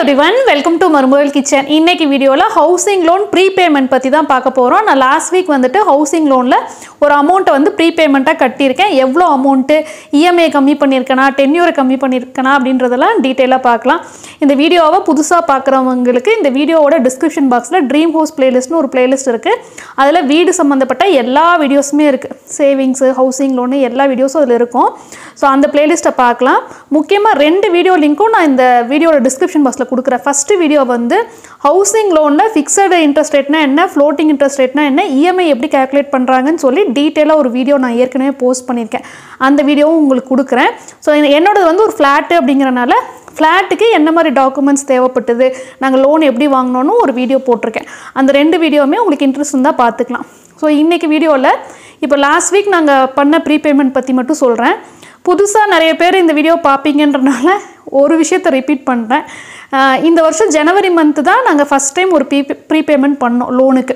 everyone, welcome to Marumagal kitchen. இன்னைக்கு வீடியோல housing loan prepayment பத்தி தான் பார்க்க போறோம். நான் லாஸ்ட் வீக் வந்துட்டு ஹவுசிங் லோன்ல ஒரு அமௌண்ட் வந்து ப்ரீபேமெண்டா கட்டியிருக்கேன். எவ்வளவு அமௌண்ட் இஎம்ஐ கம்மி பண்ணிருக்கனா, டென்யூர் கம்மி பண்ணிருக்கனா அப்படின்றதெல்லாம் டீடைலா பார்க்கலாம். இந்த வீடியோவை புதுசா பார்க்கறவங்களுக்கு இந்த வீடியோவோட டிஸ்கிரிப்ஷன் பாக்ஸ்ல ட்ரீம் ஹவுஸ் பிளேலிஸ்ட்னு ஒரு பிளேலிஸ்ட் இருக்கு. அதுல வீடு சம்பந்தப்பட்ட எல்லா வீடியோஸுமே இருக்கு. சேவிங்ஸ், ஹவுசிங் லோன் எல்லா வீடியோஸும் அதுல இருக்கும். ஸோ அந்த பிளேலிஸ்ட்டை பார்க்கலாம். முக்கியமாக 2 வீடியோ லிங்க்கும் நான் இந்த வீடியோட டிஸ்கிரிப்ஷன் பாக்ஸில் கொடுக்குறேன். ஃபஸ்ட்டு வீடியோ வந்து ஹவுசிங் லோனில் ஃபிக்ஸடு இன்ட்ரெஸ்ட் ரேட்னா என்ன, ஃப்ளோட்டிங் இன்ட்ரெஸ்ட் ரேட்னா என்ன, இஎம்ஐ எப்படி கேல்குலேட் பண்ணுறாங்கன்னு சொல்லி டீட்டெயிலாக ஒரு வீடியோ நான் ஏற்கனவே போஸ்ட் பண்ணியிருக்கேன். அந்த வீடியோவும் உங்களுக்கு கொடுக்குறேன். ஸோ என்னோடது வந்து ஒரு ஃப்ளாட்டு அப்படிங்கிறனால ஃப்ளாட்டுக்கு என்ன மாதிரி டாக்குமெண்ட்ஸ் தேவைப்பட்டது, நாங்கள் லோன் எப்படி வாங்கினோன்னு ஒரு வீடியோ போட்டிருக்கேன். அந்த 2 வீடியோவுமே உங்களுக்கு இன்ட்ரெஸ்ட் இருந்தால் பார்த்துக்கலாம். ஸோ இன்றைக்கி வீடியோவில் இப்போ லாஸ்ட் வீக் நாங்கள் பண்ண ப்ரீபேமெண்ட் பற்றி மட்டும் சொல்கிறேன். புதுசாக நிறைய பேர் இந்த வீடியோ பார்ப்பீங்கன்றனால ஒரு விஷயத்தை ரிப்பீட் பண்ணுறேன். இந்த வருஷம் ஜனவரி மந்த்து தான் நாங்கள் ஃபஸ்ட் டைம் ஒரு ப்ரீபேமெண்ட் பண்ணோம் லோனுக்கு.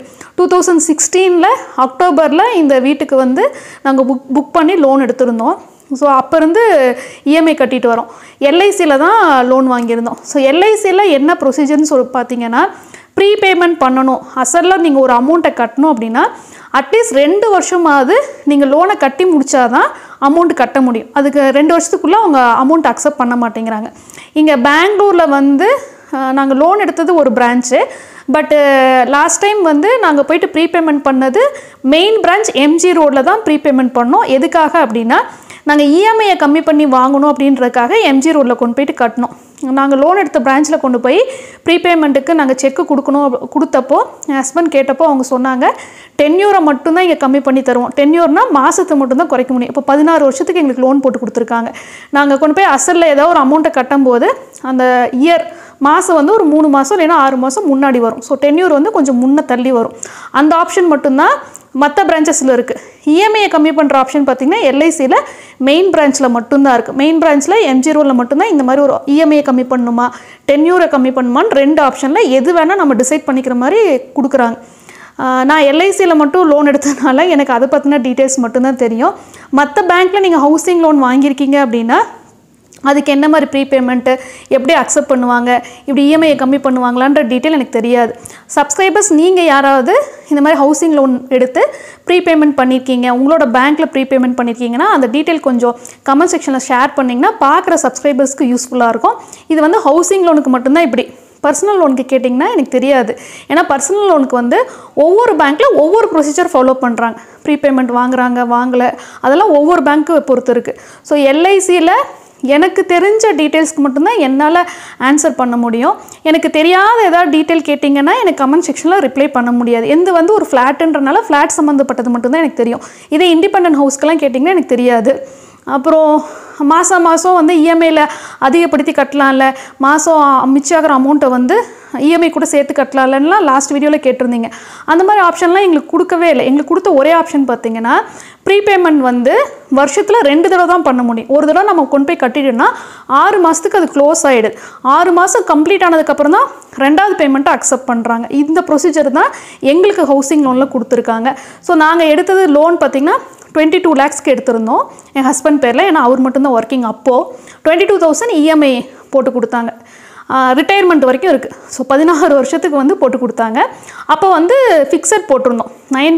2016 அக்டோபரில் இந்த வீட்டுக்கு வந்து நாங்கள் புக் பண்ணி லோன் எடுத்திருந்தோம். ஸோ அப்போ இருந்து இஎம்ஐ கட்டிட்டு வரோம். எல்ஐசியில் தான் லோன் வாங்கியிருந்தோம். ஸோ எல்ஐசியில் என்ன ப்ரொசீஜர்னு சொல்லி பார்த்தீங்கன்னா, ப்ரீபேமெண்ட் பண்ணணும், அசலில் நீங்கள் ஒரு அமௌண்ட்டை கட்டணும் அப்படின்னா அட்லீஸ்ட் 2 வருஷமாவது நீங்கள் லோனை கட்டி முடித்தாதான் அமௌண்ட் கட்ட முடியும். அதுக்கு 2 வருஷத்துக்குள்ளே அவங்க அமௌண்ட் அக்செப்ட் பண்ண மாட்டேங்கிறாங்க. இங்கே பெங்களூரில் வந்து நாங்கள் லோன் எடுத்தது ஒரு பிரான்ச்சு. பட்டு லாஸ்ட் டைம் வந்து நாங்கள் போயிட்டு ப்ரீபேமெண்ட் பண்ணது மெயின் பிரான்ச் எம்ஜி ரோடில் தான் ப்ரீபேமெண்ட் பண்ணோம். எதுக்காக அப்படின்னா, நாங்கள் இஎம்ஐயை கம்மி பண்ணி வாங்கணும் அப்படின்றதுக்காக எம்ஜி ரோடில் கொண்டு போயிட்டு கட்டணும். நாங்கள் லோன் எடுத்த பிரான்ச்சில் கொண்டு போய் ப்ரீபேமெண்ட்டுக்கு நாங்கள் செக்கு கொடுத்தப்போ என் ஹஸ்பண்ட் கேட்டப்போ அவங்க சொன்னாங்க, டென்யூரை மட்டும்தான் இங்கே கம்மி பண்ணி தருவோம். டென்யூர்னால் மாதத்தை மட்டும்தான் குறைக்க முடியும். இப்போ 16 வருஷத்துக்கு எங்களுக்கு லோன் போட்டு கொடுத்துருக்காங்க. நாங்கள் கொண்டு போய் அசலில் ஏதோ ஒரு அமௌண்ட்டை கட்டும்போது அந்த இயர் மாதம் வந்து ஒரு 3 மாதம் இல்லைன்னா 6 மாதம் முன்னாடி வரும். ஸோ டென்யூர் வந்து கொஞ்சம் முன்னே தள்ளி வரும். அந்த ஆப்ஷன் மட்டும்தான் மற்ற பிரான்ச்சஸில் இருக்குது. இஎம்ஐயை கம்மி பண்ணுற ஆப்ஷன் பார்த்திங்கன்னா எல்ஐசியில் மெயின் பிரான்ச்சில் மட்டும்தான் இருக்குது. மெயின் பிரான்ச்சில் எம்ஜி ரோடில் மட்டும்தான் இந்த மாதிரி ஒரு இஎம்ஐயை கம்மி பண்ணணுமா, டென்யூரை கம்மி பண்ணணுமான்னு 2 ஆப்ஷனில் எது வேணால் நம்ம டிசைட் பண்ணிக்கிற மாதிரி கொடுக்குறாங்க. நான் எல்ஐசியில் மட்டும் லோன் எடுத்ததுனால எனக்கு அதை பற்றின டீட்டெயில்ஸ் மட்டும்தான் தெரியும். மற்ற பேங்க்கில் நீங்கள் ஹவுசிங் லோன் வாங்கியிருக்கீங்க அப்படின்னா அதுக்கு என்ன மாதிரி ப்ரீபேமெண்ட்டு, எப்படி அக்செப்ட் பண்ணுவாங்க, இப்படி இஎம்ஐயை கம்மி பண்ணுவாங்களான்ற டீட்டெயில் எனக்கு தெரியாது. சப்ஸ்கிரைபர்ஸ் நீங்கள் யாராவது இந்த மாதிரி ஹவுசிங் லோன் எடுத்து ப்ரீபேமெண்ட் பண்ணியிருக்கீங்க, உங்களோட பேங்க்கில் ப்ரீபேமெண்ட் பண்ணியிருக்கீங்கன்னா அந்த டீட்டெயில் கொஞ்சம் கமெண்ட் செக்ஷனில் ஷேர் பண்ணிங்கன்னா பார்க்குற சப்ஸ்கிரைபர்ஸ்க்கு யூஸ்ஃபுல்லாக இருக்கும். இது வந்து ஹவுசிங் லோனுக்கு மட்டும்தான் இப்படி. பர்சனல் லோனுக்கு கேட்டிங்கன்னா எனக்கு தெரியாது. ஏன்னா பர்சனல் லோனுக்கு வந்து ஒவ்வொரு பேங்க்கில் ஒவ்வொரு ப்ரொசீஜர் ஃபாலோ பண்ணுறாங்க. ப்ரீபேமெண்ட் வாங்குறாங்க, வாங்கலை, அதெல்லாம் ஒவ்வொரு பேங்க்கு பொறுத்து இருக்குது. ஸோ எல்ஐசியில் எனக்கு தெரிஞ்ச டீட்டெயில்ஸ்க்கு மட்டும்தான் என்னால் ஆன்சர் பண்ண முடியும். எனக்கு தெரியாத ஏதாவது டீட்டெயில் கேட்டிங்கன்னா எனக்கு கமெண்ட் செக்ஷனில் ரிப்ளை பண்ண முடியாது. எந்த வந்து ஒரு ஃப்ளாட்டுன்றனால ஃப்ளாட் சம்மந்தப்பட்டது மட்டும்தான் எனக்கு தெரியும். இதே இண்டிபெண்டன்ட் ஹவுஸ்க்கெல்லாம் கேட்டிங்கன்னா எனக்கு தெரியாது. அப்புறம் மாதம் வந்து இஎம்ஐயில் அதிகப்படுத்தி கட்டலாம்ல, மாதம் மிச்சாகிற அமௌண்ட்டை வந்து இஎம்ஐ கூட சேர்த்து கட்டலாம்லாம் லாஸ்ட் வீடியோவில் கேட்டிருந்தீங்க. அந்த மாதிரி ஆப்ஷன்லாம் எங்களுக்கு கொடுக்கவே இல்லை. எங்களுக்கு கொடுத்த ஒரே ஆப்ஷன் பார்த்திங்கன்னா, ப்ரீபேமெண்ட் வந்து வருஷத்தில் 2 தடவை தான் பண்ண முடியும். ஒரு தடவை நம்ம கொண்டு போய் கட்டிட்டோம்னா 6 மாதத்துக்கு அது க்ளோஸ் ஆகிடுது. 6 மாதம் கம்ப்ளீட் ஆனதுக்கப்புறம் தான் 2வது பேமெண்ட்டை அக்செப்ட் பண்ணுறாங்க. இந்த ப்ரொசீஜர் தான் எங்களுக்கு ஹவுசிங் லோனில் கொடுத்துருக்காங்க. ஸோ நாங்கள் எடுத்தது லோன் பார்த்திங்கன்னா 22 lakhsக்கு எடுத்திருந்தோம் என் ஹஸ்பண்ட் பேரில். ஏன்னா அவர் மட்டும்தான் ஒர்க்கிங். அப்போது 22,000 இஎம்ஐ போட்டு கொடுத்தாங்க. ரிட்டையர்மெண்ட் வரைக்கும் இருக்குது. ஸோ 16 வருஷத்துக்கு வந்து போட்டு கொடுத்தாங்க. அப்போ வந்து ஃபிக்ஸட் போட்டிருந்தோம்.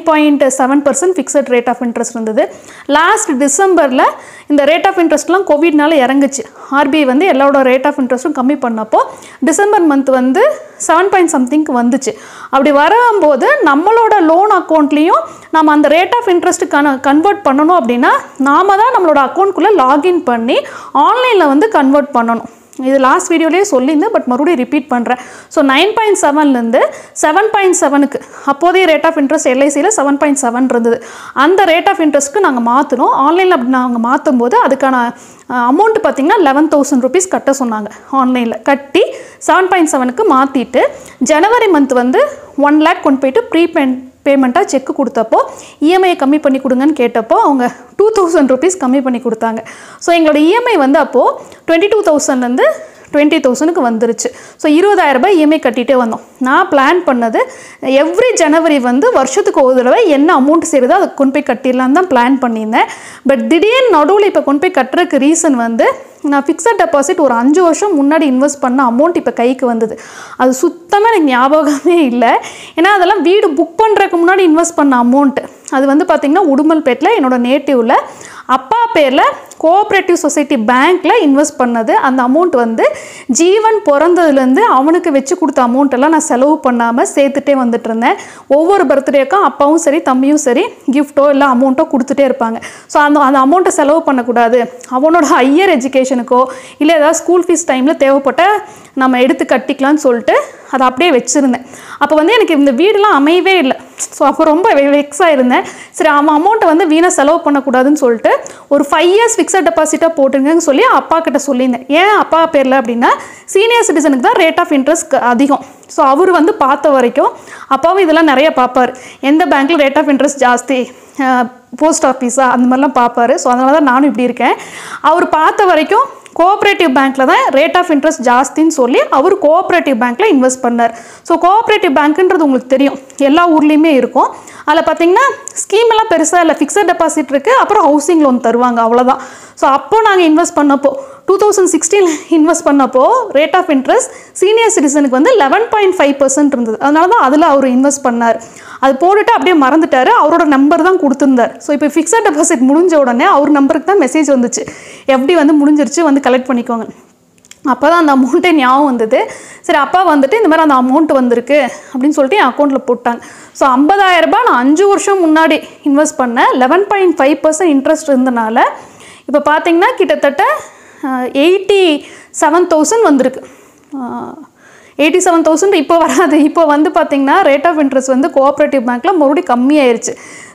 9.7% ஃபிக்ஸட் ரேட் ஆஃப் இன்ட்ரெஸ்ட் இருந்தது. லாஸ்ட் டிசம்பரில் இந்த ரேட் ஆஃப் இன்ட்ரெஸ்ட்லாம் கோவிட்னால இறங்குச்சு. ஆர்பிஐ வந்து எல்லாரோட ரேட் ஆஃப் இன்ட்ரெஸ்ட்டும் கம்மி பண்ணப்போ டிசம்பர் மந்த் வந்து 7.somethingக்கு வந்துச்சு. அப்படி வரும்போது நம்மளோட லோன் அக்கௌண்ட்லேயும் நம்ம அந்த ரேட் ஆஃப் இன்ட்ரெஸ்ட்டுக்கான கன்வெர்ட் பண்ணணும் அப்படின்னா நாம தான் நம்மளோட அக்கௌண்ட்குள்ளே லாகின் பண்ணி ஆன்லைனில் வந்து கன்வெர்ட் பண்ணணும். இது லாஸ்ட் வீடியோலேயே சொல்லியிருந்தேன், பட் மறுபடியும் ரிப்பீட் பண்ணுறேன். ஸோ 9.7லேருந்து 7.7க்கு அப்போதைய ரேட் ஆஃப் இன்ட்ரெஸ்ட் எல்ஐசியில் 7.7 இருந்தது. அந்த ரேட் ஆஃப் இன்ட்ரெஸ்ட்க்கு நாங்கள் மாற்றணும். ஆன்லைனில் அப்படி நாங்கள் மாற்றும் போது அதுக்கான அமௌண்ட்டு பார்த்திங்கன்னா 11,000 rupees கட்ட சொன்னாங்க. ஆன்லைனில் கட்டி 7.7க்கு மாற்றிட்டு ஜனவரி மந்த் வந்து 1 lakh கொண்டு போயிட்டு பேமெண்ட்டாக செக்கு கொடுத்தப்போ இஎம்ஐயை கம்மி பண்ணி கொடுங்கன்னு கேட்டப்போ அவங்க 2,000 rupees கம்மி பண்ணி கொடுத்தாங்க. ஸோ எங்களோட இஎம்ஐ வந்து அப்போது 22,000லேருந்து 20,000க்கு வந்துருச்சு. ஸோ 20,000 ரூபாய் இஎம்ஐ கட்டிகிட்டே வந்தோம். நான் பிளான் பண்ணது எவ்ரி ஜனவரி வந்து வருஷத்துக்கு ஒரு தடவை என்ன அமௌண்ட் சேருதோ அதை கொண்டு போய் கட்டிடலான்னு தான் பிளான் பண்ணியிருந்தேன். பட் திடீர்னு நடுவில் இப்போ கொண்டு போய் கட்டுறதுக்கு ரீசன் வந்து நான் ஃபிக்ஸட் டெபாசிட் ஒரு 5 வருஷம் முன்னாடி இன்வெஸ்ட் பண்ண அமௌண்ட் இப்போ கைக்கு வந்தது. அது சுத்தமாக எனக்கு ஞாபகமே இல்லை. ஏன்னா அதெல்லாம் வீடு புக் பண்ணுறதுக்கு முன்னாடி இன்வெஸ்ட் பண்ண அமௌண்ட்டு. அது வந்து பார்த்திங்கன்னா உடுமல்பேட்டில் என்னோடய நேட்டிவில் அப்பா பேரில் கோஆப்ரேட்டிவ் சொசைட்டி பேங்க்கில் இன்வெஸ்ட் பண்ணது. அந்த அமௌண்ட் வந்து ஜீவன் பிறந்ததுலேருந்து அவனுக்கு வச்சு கொடுத்த அமௌண்ட்டெல்லாம் நான் செலவு பண்ணாமல் சேர்த்துட்டே வந்துட்டு இருந்தேன். ஒவ்வொரு பர்த்டேக்கும் அப்பாவும் சரி தம்பியும் சரி கிஃப்ட்டோ இல்லை அமௌண்ட்டோ கொடுத்துட்டே இருப்பாங்க. ஸோ அந்த அமௌண்ட்டை செலவு பண்ணக்கூடாது, அவனோட ஹையர் எஜுகேஷனுக்கோ இல்லை ஏதாவது ஸ்கூல் ஃபீஸ் டைமில் தேவைப்பட்ட நம்ம எடுத்து கட்டிக்கலான்னு சொல்லிட்டு அதை அப்படியே வச்சுருந்தேன். அப்போ வந்து எனக்கு இந்த வீடெலாம் அமையவே இல்லை. ஸோ அப்போ ரொம்ப வெக்ஸாக இருந்தேன். சரி அவன் அமௌண்ட்டை வந்து வீணாக செலவு பண்ணக்கூடாதுன்னு சொல்லிட்டு ஒரு 5 years ஃபிக்ஸட் டெபாசிட்டாக போட்டுருங்கன்னு சொல்லி அப்பா கிட்ட சொல்லியிருந்தேன். ஏன் அப்பா பேரில் அப்படின்னா சீனியர் சிட்டிசனுக்கு தான் ரேட் ஆஃப் இன்ட்ரெஸ்ட் அதிகம். ஸோ அவர் வந்து பார்த்த வரைக்கும் அப்பாவும் இதெல்லாம் நிறைய பார்ப்பார். எந்த பேங்க்கில் ரேட் ஆஃப் இன்ட்ரெஸ்ட் ஜாஸ்தி, போஸ்ட் ஆஃபீஸா அந்த மாதிரிலாம் பார்ப்பார். ஸோ அதனால தான் நானும் இப்படி இருக்கேன். அவர் பார்த்த வரைக்கும் கோஆப்ரேட்டிவ் பேங்க்கில் தான் ரேட் ஆஃப் இன்ட்ரெஸ்ட் ஜாஸ்தின்னு சொல்லி அவர் கோஆப்ரேட்டிவ் பேங்க்கில் இன்வெஸ்ட் பண்ணார். ஸோ கோஆப்ரேட்டிவ் பேங்க்குன்றது உங்களுக்கு தெரியும், எல்லா ஊர்லேயுமே இருக்கும். அதில் பார்த்தீங்கன்னா ஸ்கீம் எல்லாம் பெருசாக இல்லை, ஃபிக்ஸட் டெபாசிட் இருக்குது, அப்புறம் ஹவுசிங் லோன் தருவாங்க, அவ்வளோதான். ஸோ அப்போது நாங்கள் இன்வெஸ்ட் பண்ணப்போ 2016 இன்வெஸ்ட் பண்ணப்போ ரேட் ஆஃப் இன்ட்ரெஸ்ட் சீனியர் சிட்டிசனுக்கு வந்து 11.5% இருந்தது. அதனால தான் அதில் அவர் இன்வெஸ்ட் பண்ணார். அது போட்டுட்டு அப்படியே மறந்துட்டார். அவரோட நம்பர் தான் கொடுத்துருந்தார். ஸோ இப்போ ஃபிக்ஸட் டெபாசிட் முடிஞ்ச உடனே அவர் நம்பருக்கு தான் மெசேஜ் வந்துச்சு, எப்படி வந்து முடிஞ்சிருச்சு, வந்து கலெக்ட் பண்ணிக்கோங்க. அப்போ தான் அந்த அமௌண்ட்டே ஞாபகம் வந்தது. சரி அப்பா வந்துட்டு இந்த மாதிரி அந்த அமௌண்ட் வந்திருக்கு அப்படின்னு சொல்லிட்டு என் அக்கௌண்ட்டில் போட்டாங்க. ஸோ 50,000 ரூபாய் நான் 5 வருஷம் முன்னாடி இன்வெஸ்ட் பண்ணேன். 11.5% இன்ட்ரெஸ்ட் இருந்தனால இப்போ பார்த்தீங்கன்னா கிட்டத்தட்ட 87,000 வந்திருக்கு. 87,000 இப்போ வராது. இப்போ வந்து பார்த்திங்கன்னா ரேட் ஆஃப் இன்ட்ரெஸ்ட் வந்து கோஆப்ரேட்டிவ் பேங்க்கில் மறுபடியும் கம்மியாயிருச்சு,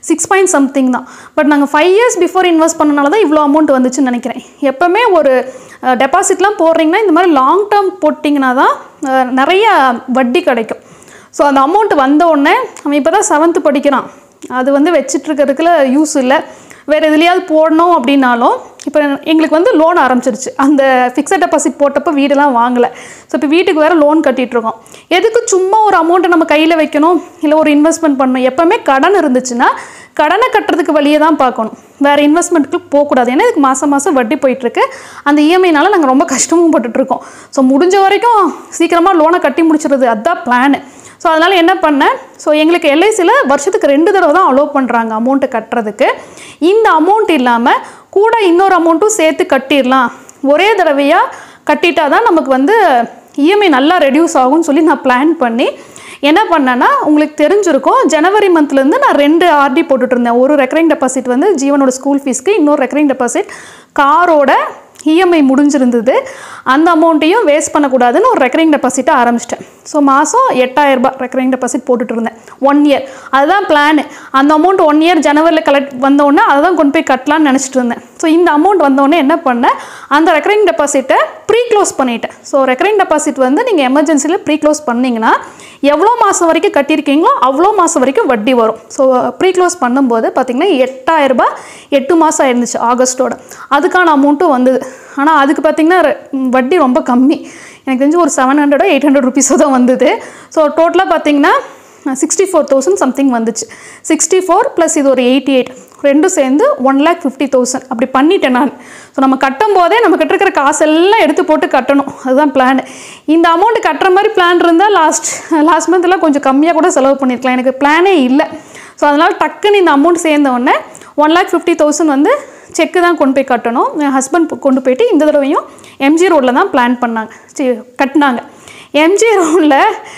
6 something தான். பட் நாங்கள் 5 years பிஃபோர் இன்வெஸ்ட் பண்ணனால தான் இவ்வளோ அமௌண்ட் வந்துச்சுன்னு நினைக்கிறேன். எப்போவுமே ஒரு டெபாசிட்லாம் போடுறீங்கன்னா இந்த மாதிரி லாங் டேர்ம் போட்டிங்கன்னா தான் நிறைய வட்டி கிடைக்கும். ஸோ அந்த அமௌண்ட் வந்த உடனே அவன் இப்போ தான் 7th படிக்கிறான், அது வந்து வச்சிட்ருக்கிறதுக்குல யூஸ் இல்லை. வேறு எதுலையாவது போடணும் அப்படின்னாலும் இப்போ எங்களுக்கு வந்து லோன் ஆரம்பிச்சிருச்சு. அந்த ஃபிக்ஸட் டெபாசிட் போட்டப்போ வீடெல்லாம் வாங்கலை. ஸோ இப்போ வீட்டுக்கு வேறு லோன் கட்டிகிட்ருக்கோம். எதுக்கு சும்மா ஒரு அமௌண்ட்டை நம்ம கையில் வைக்கணும், இல்லை ஒரு இன்வெஸ்ட்மெண்ட் பண்ணணும். எப்போவுமே கடன் இருந்துச்சுன்னா கடனை கட்டுறதுக்கு வழியே தான் பார்க்கணும், வேறு இன்வெஸ்ட்மெண்ட்டுக்கு போகக்கூடாது. ஏன்னா இதுக்கு மாதம் மாதம் வட்டி போயிட்டுருக்கு. அந்த இஎம்ஐனால நாங்கள் ரொம்ப கஷ்டமும் பட்டுட்ருக்கோம். ஸோ முடிஞ்ச வரைக்கும் சீக்கிரமாக லோனை கட்டி முடிச்சிடுறது, அதுதான் பிளானு. ஸோ அதனால் என்ன பண்ணேன், ஸோ எங்களுக்கு எல்ஐசியில் வருஷத்துக்கு 2 தடவை தான் அலோவ் பண்ணுறாங்க அமௌண்ட்டை கட்டுறதுக்கு. இந்த அமௌண்ட் இல்லாமல் கூட இன்னொரு அமௌண்ட்டும் சேர்த்து கட்டிடலாம், ஒரே தடவையாக கட்டிட்டா தான் நமக்கு வந்து இஎம்ஐ நல்லா ரெடியூஸ் ஆகும்னு சொல்லி நான் பிளான் பண்ணி என்ன பண்ணேன்னா, உங்களுக்கு தெரிஞ்சிருக்கும், ஜனவரி மந்த்லேருந்து நான் 2 ஆர்டி போட்டுட்டு இருந்தேன். ஒரு ரெக்கரிங் டெபாசிட் வந்து ஜீவனோட ஸ்கூல் ஃபீஸ்க்கு, இன்னொரு ரெக்கரிங் டெபாசிட் காரோட இஎம்ஐ முடிஞ்சிருந்தது. அந்த அமௌண்ட்டையும் வேஸ்ட் பண்ணக்கூடாதுன்னு ஒரு ரெக்கரிங் டெபாசிட்டை ஆரம்பிச்சிட்டேன். ஸோ மாதம் 8,000 ரூபாய் ரெக்கரிங் டெபாசிட் போட்டுட்டு இருந்தேன் 1 year. அதுதான் பிளானு. அந்த அமௌண்ட் 1 year ஜனவரியில் கலெக்ட் வந்தோடனே அதை தான் கொண்டு போய் கட்டலான்னு நினச்சிட்டு இருந்தேன். ஸோ இந்த அமௌண்ட் வந்தோடனே என்ன பண்ணேன், அந்த ரெக்கரிங் டெபாசிட்டை க்ளோஸ் பண்ணிட்டேன். ஸோ ரெக்கரிங் டெபாசிட் வந்து நீங்கள் எமர்ஜென்சியில் க்ளோஸ் பண்ணிங்கன்னா எவ்வளோ மாதம் வரைக்கும் கட்டியிருக்கீங்களோ அவ்வளோ மாதம் வரைக்கும் வட்டி வரும். ஸோ க்ளோஸ் பண்ணும்போது பார்த்திங்கன்னா 8,000 ரூபாய் 8 மாதம் ஆயிருந்துச்சு ஆகஸ்ட்டோட. அதுக்கான அமௌண்ட்டும் வந்தது. ஆனால் அதுக்கு பார்த்திங்கன்னா வட்டி ரொம்ப கம்மி, எனக்கு தெரிஞ்சு ஒரு 700 or 800 rupees தான் வந்தது. ஸோ டோட்டலாக பார்த்திங்கன்னா 64,000 சம்திங் வந்துச்சு. 64 + இது ஒரு 88, ரெண்டும் சேர்ந்து 1,50,000 அப்படி பண்ணிட்டேன் நான். ஸோ நம்ம கட்டும் போதே நம்ம கட்டிருக்கிற காசெல்லாம் எடுத்து போட்டு கட்டணும், அதுதான் பிளான். இந்த அமௌண்ட் கட்டுற மாதிரி பிளான் இருந்தால் லாஸ்ட் மந்த்லாம் கொஞ்சம் கம்மியாக கூட செலவு பண்ணியிருக்கலாம். எனக்கு பிளானே இல்லை. ஸோ அதனால் டக்குன்னு இந்த அமௌண்ட் சேர்ந்தவுடனே 1,50,000 வந்து செக்கு தான் கொண்டு போய் கட்டணும். என் ஹஸ்பண்ட் கொண்டு போயிட்டு இந்த தடவையும் எம்ஜி ரோடில் தான் பிளான் கட்டினாங்க. எம்ஜி ரோடில்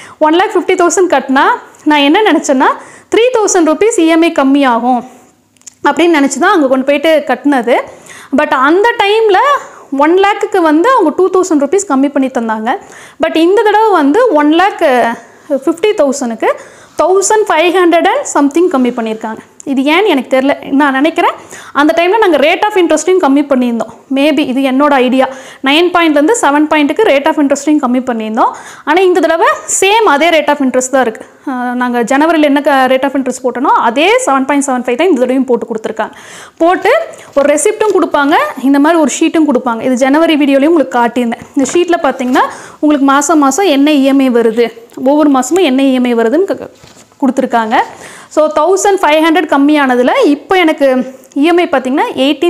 1,50,000 கட்டினா நான் என்ன நினச்சேன்னா 3,000 rupees இஎம்ஐ கம்மியாகும் அப்படின்னு நினச்சி தான் அங்கே கொண்டு போயிட்டு கட்டினது. பட் அந்த டைமில் 1 lakhக்கு வந்து அவங்க 2,000 rupees கம்மி பண்ணி தந்தாங்க. பட் இந்த தடவை வந்து 1,50,000க்கு 1,500 and something கம்மி பண்ணியிருக்காங்க. இது ஏன்னு எனக்கு தெரியல. நான் நினைக்கிறேன் அந்த டைமில் நாங்கள் ரேட் ஆஃப் இன்ட்ரெஸ்ட்டையும் கம்மி பண்ணியிருந்தோம். மேபி இது என்னோட ஐடியா. 9 பாயிண்ட்லேருந்து 7 பாயிண்ட்டுக்கு ரேட் ஆஃப் இன்ட்ரெஸ்ட்டையும் கம்மி பண்ணியிருந்தோம். ஆனால் இந்த தடவை சேம் அதே ரேட் ஆஃப் இன்ட்ரெஸ்ட் தான் இருக்குது. நாங்கள் ஜனவரியில் என்ன ரேட் ஆஃப் இன்ட்ரெஸ்ட் போட்டோனோ அதே 7.75 தான் இந்த தடவையும் போட்டு கொடுத்துருக்காங்க. போட்டு ஒரு ரெசிப்ட்டும் கொடுப்பாங்க, இந்த மாதிரி ஒரு ஷீட்டும் கொடுப்பாங்க. இது ஜனவரி வீடியோலையும் உங்களுக்கு காட்டியிருந்தேன். இந்த ஷீட்டில் பார்த்தீங்கன்னா உங்களுக்கு மாதம் என்ன இஎம்ஐ வருது, ஒவ்வொரு மாதமும் என்ன இஎம்ஐ வருதுன்னு கொடுத்துருக்காங்க. ஸோ 1500 கம்மியானதில் இப்போ எனக்கு இஎம்ஐ பார்த்திங்கன்னா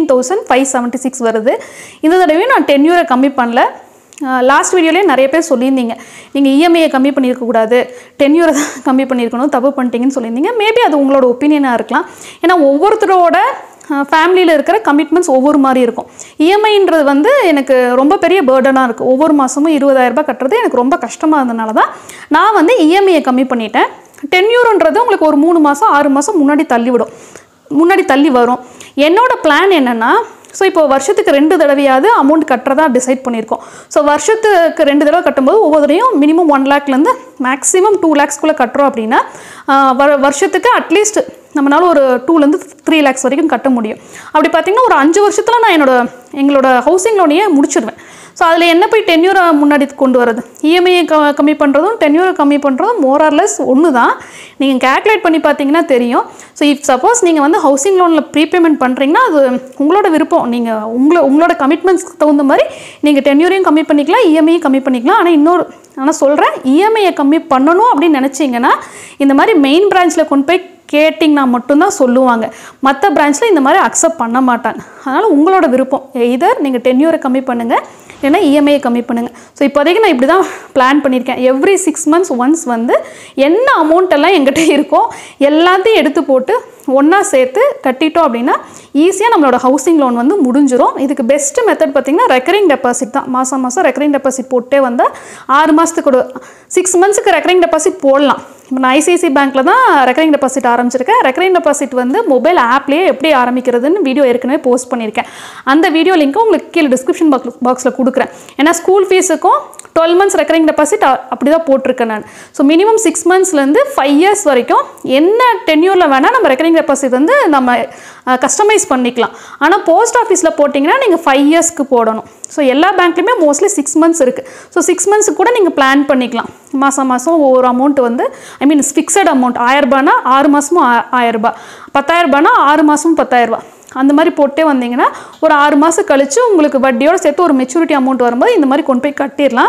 18,576 வருது. இந்த தடவையும் நான் டென்யூரை கம்மி பண்ணல. லாஸ்ட் வீடியோலேயே நிறைய பேர் சொல்லியிருந்தீங்க, நீங்கள் இஎம்ஐயை கம்மி பண்ணியிருக்கக்கூடாது, டென்யூரை தான் கம்மி பண்ணியிருக்கணும், தப்பு பண்ணிட்டீங்கன்னு சொல்லியிருந்தீங்க. மேபி அது உங்களோட ஒப்பீனியனாக இருக்கலாம். ஏன்னா ஒவ்வொருத்தரோட ஃபேமிலியில் இருக்கிற கமிட்மெண்ட்ஸ் ஒவ்வொரு மாதிரி இருக்கும். இஎம்ஐன்றது வந்து எனக்கு ரொம்ப பெரிய பேர்டனாக இருக்குது. ஒவ்வொரு மாதமும் 20,000 ரூபாய் கட்டுறது எனக்கு ரொம்ப கஷ்டமாக இருந்தனால தான் நான் வந்து இஎம்ஐயை கம்மி பண்ணிட்டேன். டென்யூர்ன்றது உங்களுக்கு ஒரு 3 மாதம் 6 மாதம் முன்னாடி தள்ளி வரும். என்னோடய பிளான் என்னென்னா, ஸோ இப்போ வருஷத்துக்கு 2 தடவையாவது அமௌண்ட் கட்டுறதா டிசைட் பண்ணியிருக்கோம். ஸோ வருஷத்துக்கு 2 தடவை கட்டும்போது ஒவ்வொருத்தரையும் மினிமம் 1 லேக்லேருந்து மேக்ஸிமம் 2 லேக்ஸ்க்குள்ளே கட்டுறோம் அப்படின்னா வருஷத்துக்கு அட்லீஸ்ட் நம்மளால ஒரு 2லேருந்து 3 லேக்ஸ் வரைக்கும் கட்ட முடியும். அப்படி பார்த்திங்கன்னா ஒரு 5 வருஷத்தில் நான் எங்களோட ஹவுசிங் லோனையே முடிச்சிடுவேன். ஸோ அதில் என்ன போய் டென்யூரை முன்னாடி கொண்டு வரது, இஎம்ஐயை கம்மி பண்ணுறதும் டென்யூரை கம்மி பண்ணுறதும் மோரார்லெஸ் ஒன்று தான். நீங்கள் கேல்குலேட் பண்ணி பார்த்தீங்கன்னா தெரியும். ஸோ இஃப் சப்போஸ் நீங்கள் வந்து ஹவுசிங் லோனில் ப்ரீபேமெண்ட் பண்ணுறீங்கன்னா அது உங்களோட விருப்பம். நீங்கள் உங்களோட கமிட்மெண்ட்ஸ்க்கு தகுந்த மாதிரி நீங்கள் டென்யூரையும் கம்மி பண்ணிக்கலாம், இஎம்ஐயும் கம்மி பண்ணிக்கலாம். ஆனால் சொல்கிறேன், இஎம்ஐயை கம்மி பண்ணணும் அப்படின்னு நினச்சிங்கன்னா இந்த மாதிரி மெயின் பிரான்ச்சில் கொண்டு போய் கேட்டிங்கன்னா மட்டும்தான் சொல்லுவாங்க. மற்ற பிரான்ச்சில் இந்த மாதிரி அக்செப்ட் பண்ண மாட்டாங்க. அதனால் உங்களோட விருப்பம். எதர் நீங்கள் டென்யூரை கம்மி பண்ணுங்கள், இல்லைன்னா இஎம்ஐயை கம்மி பண்ணுங்கள். ஸோ இப்போதைக்கு நான் இப்படி தான் பிளான் பண்ணியிருக்கேன். எவ்ரி 6 months ஒன்ஸ் வந்து என்ன அமௌண்ட் எல்லாம் எங்கிட்ட இருக்கோ எல்லாத்தையும் எடுத்து போட்டு ஒன்றா சேர்த்து கட்டிட்டோம் அப்படின்னா ஈஸியாக நம்மளோட ஹவுசிங் லோன் வந்து முடிஞ்சிடும். இதுக்கு பெஸ்ட்டு மெத்தட் பார்த்திங்கன்னா ரெக்கரிங் டெபாசிட் தான். மாதம் ரெக்கரிங் டெபாசிட் போட்டே வந்தால் 6 மாதத்துக்கு 6 monthsக்கு ரெக்கரிங் டெபாசிட் போடலாம். இப்போ நான் ஐசிஐசி பேங்க்கில் தான் ரெக்கரிங் டெபாசிட் ஆரம்பிச்சிருக்கேன். ரெக்கரிங் டெபாசிட் வந்து மொபைல் ஆப்லேயே எப்படி ஆரம்பிக்கிறதுன்னு வீடியோ ஏற்கனவே போஸ்ட் பண்ணியிருக்கேன். அந்த வீடியோ லிங்க்கும் உங்களுக்கு கீழே டிஸ்கிரிப்ஷன் பாக்ஸில் கொடுக்குறேன். ஏன்னா ஸ்கூல் ஃபீஸுக்கும் 12 months ரெக்கரிங் டெபாசிட் அப்படி தான் போட்டிருக்கேன் நான். ஸோ மினிமம் 6 monthsலேருந்து 5 years வரைக்கும் என்ன டென்யூரில் வேணால் நம்ம ரெக்கரிங் டெபாசிட் வந்து நம்ம கஸ்டமைஸ் பண்ணிக்கலாம். ஆனால் போஸ்ட் ஆஃபீஸில் போட்டிங்கன்னா நீங்கள் 5 yearsக்கு போடணும். ஸோ எல்லா பேங்க்லையுமே மோஸ்ட்லி 6 months இருக்குது. ஸோ 6 months கூட நீங்கள் பிளான் பண்ணிக்கலாம். மாதம் ஒவ்வொரு அமௌண்ட் வந்து ஃபிக்ஸட் அமௌண்ட் 1000 ரூபாய்னா 6 மாதமும் 1000 ரூபாய், 10,000 ரூபாய்னா 6 மாதமும் 10,000 ரூபாய். அந்த மாதிரி போட்டே வந்தீங்கன்னா ஒரு 6 மாதம் கழித்து உங்களுக்கு வட்டியோடு சேர்த்து ஒரு மெச்சூரிட்டி அமௌண்ட் வரும்போது இந்த மாதிரி கொண்டு போய் கட்டிடலாம்.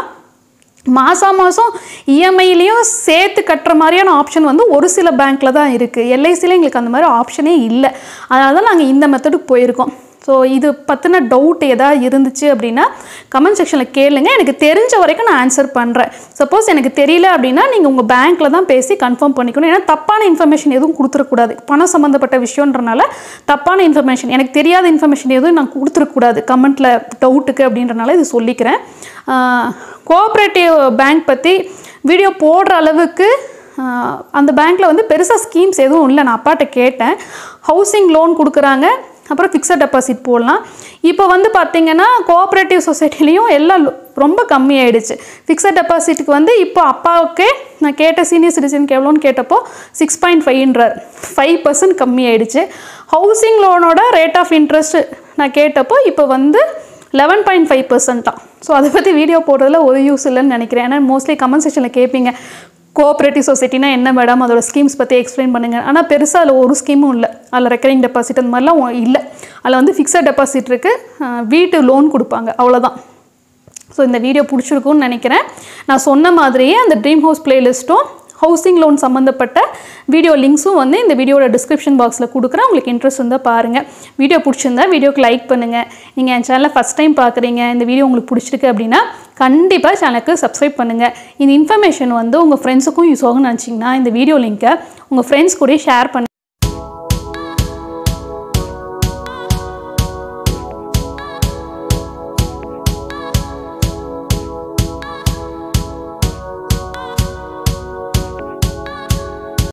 மாதம் இஎம்ஐலையும் சேர்த்து கட்டுற மாதிரியான ஆப்ஷன் வந்து ஒரு சில பேங்க்கில் தான் இருக்குது. எல்ஐசியில் எங்களுக்கு அந்த மாதிரி ஆப்ஷனே இல்லை. அதனால தான் நாங்கள் இந்த மெத்தடுக்கு போயிருக்கோம். ஸோ இது பற்றின டவுட் எதாவது இருந்துச்சு அப்படின்னா கமெண்ட் செக்ஷனில் கேளுங்க. எனக்கு தெரிஞ்ச வரைக்கும் நான் ஆன்சர் பண்ணுறேன். சப்போஸ் எனக்கு தெரியல அப்படின்னா நீங்கள் உங்கள் பேங்க்கில் தான் பேசி கன்ஃபார்ம் பண்ணிக்கணும். ஏன்னா தப்பான இன்ஃபர்மேஷன் எதுவும் கொடுத்துடக்கூடாது. பணம் சம்மந்தப்பட்ட விஷயன்றனால தப்பான இன்ஃபர்மேஷன், எனக்கு தெரியாத இன்ஃபர்மேஷன் எதுவும் நான் கொடுத்துருக்கூடாது கமெண்ட்டில் டவுட்டுக்கு அப்படின்றனால இது சொல்லிக்கிறேன். கோஆப்ரேட்டிவ் பேங்க் பற்றி வீடியோ போடுற அளவுக்கு அந்த பேங்க்கில் வந்து பெருசாக ஸ்கீம்ஸ் எதுவும் இல்லை. நான் அப்பாட்ட கேட்டேன். ஹவுசிங் லோன் கொடுக்குறாங்க, அப்புறம் ஃபிக்ஸட் டெபாசிட் போடலாம். இப்போ வந்து பார்த்திங்கன்னா கோஆப்ரேட்டிவ் சொசைட்டிலையும் எல்லாம் ரொம்ப கம்மியாயிடுச்சு. ஃபிக்ஸட் டெபாசிட்டுக்கு வந்து இப்போ அப்பாவுக்கே நான் கேட்ட சீனியர் சிட்டிசனுக்கு எவ்வளோன்னு கேட்டப்போ 6.5ன்றார், 5% கம்மியாயிடுச்சு. ஹவுசிங் லோனோட ரேட் ஆஃப் இன்ட்ரெஸ்ட் நான் கேட்டப்போ இப்போ வந்து 11.5% தான். ஸோ அதை பற்றி வீடியோ போடுறதுல ஒரு யூஸ் இல்லைன்னு நினைக்கிறேன். ஏன்னா மோஸ்ட்லி கமெண்ட் செக்ஷனில் கேட்பீங்க, கோஆப்ரேட்டிவ் சொசைட்டினா என்ன மேடம், அதோட ஸ்கீம்ஸ் பற்றி எக்ஸ்பிளைன் பண்ணுங்கள். ஆனால் பெருசாக அதில் ஒரு ஸ்கீமும் இல்லை. அதில் ரெக்கரிங் டெபாசிட் அந்த மாதிரிலாம் இல்லை. அதில் வந்து ஃபிக்ஸட் டெபாசிட் இருக்குது, வீட்டு லோன் கொடுப்பாங்க, அவ்வளோதான். ஸோ இந்த வீடியோ பிடிச்சிருக்குன்னு நினைக்கிறேன். நான் சொன்ன மாதிரியே அந்த ட்ரீம் ஹவுஸ் பிளேலிஸ்ட்டும் ஹவுசிங் லோன் சம்மந்தப்பட்ட வீடியோ லிங்க்ஸும் வந்து இந்த வீடியோட டிஸ்கிரிப்ஷன் பாக்ஸில் கொடுக்குறேன். உங்களுக்கு இன்ட்ரெஸ்ட் இருந்தால் பாருங்கள். வீடியோ பிடிச்சிருந்தா வீடியோக்கு லைக் பண்ணுங்கள். நீங்கள் என் சேனலை ஃபஸ்ட் டைம் பார்க்குறீங்க, இந்த வீடியோ உங்களுக்கு பிடிச்சிருக்கு அப்படின்னா கண்டிப்பாக சேனலுக்கு சப்ஸ்கிரைப் பண்ணுங்கள். இந்த இன்ஃபர்மேஷன் வந்து உங்கள் ஃப்ரெண்ட்ஸுக்கும் யூஸ் ஆகும்னு நினச்சிங்கன்னா இந்த வீடியோ லிங்க்கை உங்கள் ஃப்ரெண்ட்ஸ் கூட ஷேர் பண்ணி